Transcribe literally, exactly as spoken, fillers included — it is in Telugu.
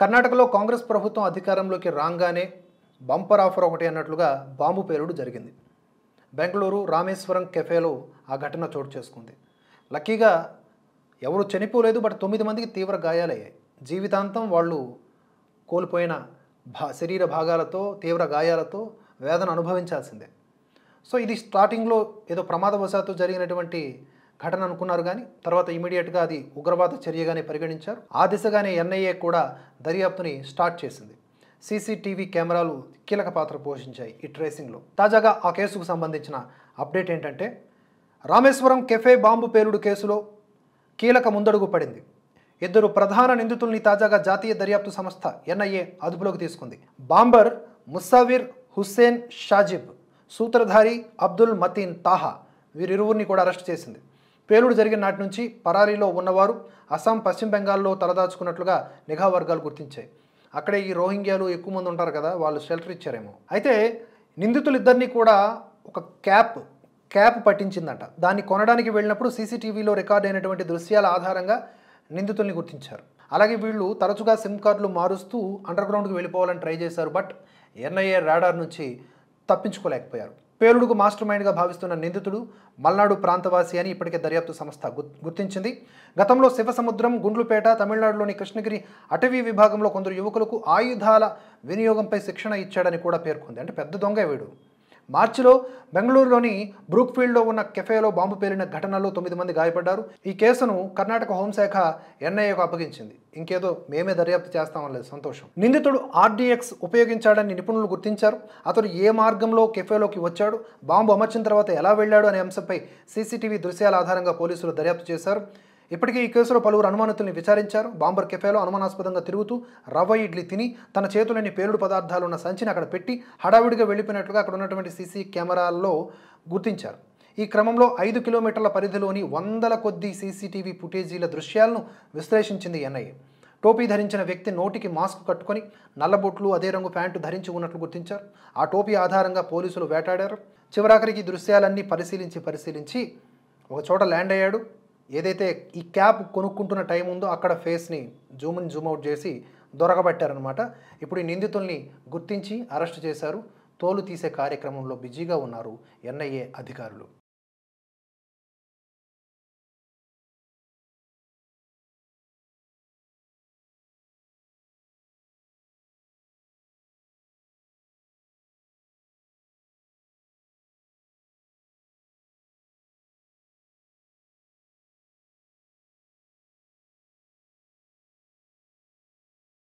కర్ణాటకలో కాంగ్రెస్ ప్రభుత్వం అధికారంలోకి రాగానే బంపర్ ఆఫర్ ఒకటి అన్నట్లుగా బాంబు పేలుడు జరిగింది. బెంగళూరు రామేశ్వరం కెఫేలో ఆ ఘటన చోటు చేసుకుంది. లక్కీగా ఎవరు చనిపోలేదు, బట్ తొమ్మిది మందికి తీవ్ర గాయాలయ్యాయి. జీవితాంతం వాళ్ళు కోల్పోయిన భా శరీర భాగాలతో తీవ్ర గాయాలతో వేదన అనుభవించాల్సిందే. సో ఇది స్టార్టింగ్లో ఏదో ప్రమాదవశాత్తు జరిగినటువంటి ఘటన అనుకున్నారు, కానీ తర్వాత ఇమీడియట్గా అది ఉగ్రవాద చర్యగానే పరిగణించారు. ఆ దిశగానే ఎన్ఐఏ కూడా దర్యాప్తుని స్టార్ట్ చేసింది. సీసీటీవీ కెమెరాలు కీలక పాత్ర పోషించాయి ఈ ట్రేసింగ్లో. తాజాగా ఆ కేసుకు సంబంధించిన అప్డేట్ ఏంటంటే, రామేశ్వరం కెఫే బాంబు పేలుడు కేసులో కీలక ముందడుగు పడింది. ఇద్దరు ప్రధాన నిందితుల్ని తాజాగా జాతీయ దర్యాప్తు సంస్థ ఎన్ఐఏ అదుపులోకి తీసుకుంది. బాంబర్ ముస్సావిర్ హుస్సేన్ షాజిబ్, సూత్రధారి అబ్దుల్ మతీన్ తాహా, వీరిరువురిని కూడా అరెస్ట్ చేసింది. పేలుడు జరిగిన నాటి నుంచి పరారీలో ఉన్నవారు అస్సాం, పశ్చిమ బెంగాల్లో తలదాచుకున్నట్లుగా నిఘా వర్గాలు గుర్తించాయి. అక్కడే ఈ రోహింగ్యాలు ఎక్కువ మంది ఉంటారు కదా, వాళ్ళు షెల్టర్ ఇచ్చారేమో. అయితే నిందితులిద్దరినీ కూడా ఒక క్యాప్ క్యాప్ పట్టించిందంట. దాన్ని కొనడానికి వెళ్ళినప్పుడు సీసీటీవీలో రికార్డ్ అయినటువంటి దృశ్యాల ఆధారంగా నిందితుల్ని గుర్తించారు. అలాగే వీళ్ళు తరచుగా సిమ్ కార్డులు మారుస్తూ అండర్ గ్రౌండ్కి వెళ్ళిపోవాలని ట్రై చేశారు, బట్ ఎన్ఐఏ రాడార్ నుంచి తప్పించుకోలేకపోయారు. పేలుడుకు మాస్టర్ మైండ్గా భావిస్తున్న నిందితుడు మల్నాడు ప్రాంతవాసి అని ఇప్పటికే దర్యాప్తు సంస్థ గుర్తించింది. గతంలో శివసముద్రం, గుండ్లుపేట, తమిళనాడులోని కృష్ణగిరి అటవీ విభాగంలో కొందరు యువకులకు ఆయుధాల వినియోగంపై శిక్షణ ఇచ్చాడని కూడా పేర్కొంది. అంటే పెద్ద దొంగ వీడు. మార్చిలో బెంగళూరులోని బ్రూక్ఫీల్డ్లో ఉన్న కెఫేలో బాంబు పేలిన ఘటనలో తొమ్మిది మంది గాయపడ్డారు. ఈ కేసును కర్ణాటక హోంశాఖ ఎన్ఐఏకు అప్పగించింది. ఇంకేదో మేమే దర్యాప్తు చేస్తామనలేదు, సంతోషం. నిందితుడు ఆర్డీఎక్స్ ఉపయోగించాడని నిపుణులు గుర్తించారు. అతడు ఏ మార్గంలో కెఫేలోకి వచ్చాడు, బాంబు అమర్చిన తర్వాత ఎలా వెళ్ళాడు అనే అంశంపై సీసీటీవీ దృశ్యాల ఆధారంగా పోలీసులు దర్యాప్తు చేశారు. ఇప్పటికే ఈ కేసులో పలువురు అనుమానితుల్ని విచారించారు. బాంబర్ కెఫేలో అనుమానాస్పదంగా తిరుగుతూ రవ్వ ఇడ్లీ తిని తన చేతులని పేలుడు పదార్థాలు ఉన్న సంచిని అక్కడ పెట్టి హడావిడిగా వెళ్ళిపోయినట్లుగా అక్కడ ఉన్నటువంటి సీసీ కెమెరాల్లో గుర్తించారు. ఈ క్రమంలో ఐదు కిలోమీటర్ల పరిధిలోని వందల కొద్ది సీసీటీవీ ఫుటేజీల దృశ్యాలను విశ్లేషించింది ఎన్ఐఏ. టోపీ ధరించిన వ్యక్తి నోటికి మాస్క్ కట్టుకొని నల్లబొట్లు, అదే రంగు ప్యాంటు ధరించి ఉన్నట్లు గుర్తించారు. ఆ టోపీ ఆధారంగా పోలీసులు వేటాడారు. చివరాఖరికి దృశ్యాలన్నీ పరిశీలించి పరిశీలించి ఒక చోట ల్యాండ్ అయ్యాడు. ఏదైతే ఈ క్యాప్ కొనుక్కుంటున్న టైం ఉందో అక్కడ ఫేస్ని జూమ్ ఇన్ జూమ్ అవుట్ చేసి దొరకబట్టారనమాట. ఇప్పుడు ఈ నిందితుల్ని గుర్తించి అరెస్ట్ చేశారు. తోలు తీసే కార్యక్రమంలో బిజీగా ఉన్నారు ఎన్ఐఏ అధికారులు.